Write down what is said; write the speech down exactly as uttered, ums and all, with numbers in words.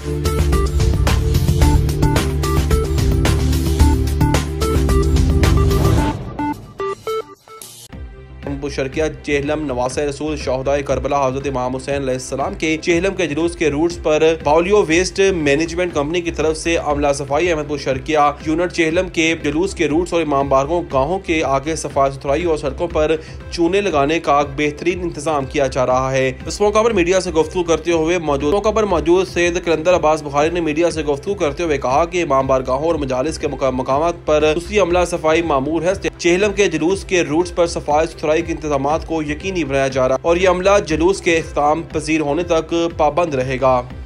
शर्किया चेहलम नवासे रसूल शोहदाए करबला हजरत इमाम हुसैन अलैहिस्सलाम के चेहलम के जुलूस के रूट्स पर बाउलियो वेस्ट मैनेजमेंट कंपनी की तरफ से अमला सफाई अहमदपुर शर्किया यूनिट चेहलम के जुलूस के रूट्स और इमाम बारगाहों गाहों के आगे सफाई सुथराई और सड़कों पर चूने लगाने का बेहतरीन इंतजाम किया जा रहा है। इस मौका पर मीडिया से गुफ्तगू करते हुए मौजूद मौका पर मौजूद सैयद कलंदर अब्बास बुखारी ने मीडिया से गुफ्तगू करते हुए कहा कि इमाम बारगाहों और मजालिस के मकामात पर दूसरी अमला सफाई मामूर है। चेहलम के जुलूस के रूट्स पर सफाई सुथराई के इंतजामात को यकीनी बनाया जा रहा और ये अमला जुलूस के इख्तिताम पजीर होने तक पाबंद रहेगा।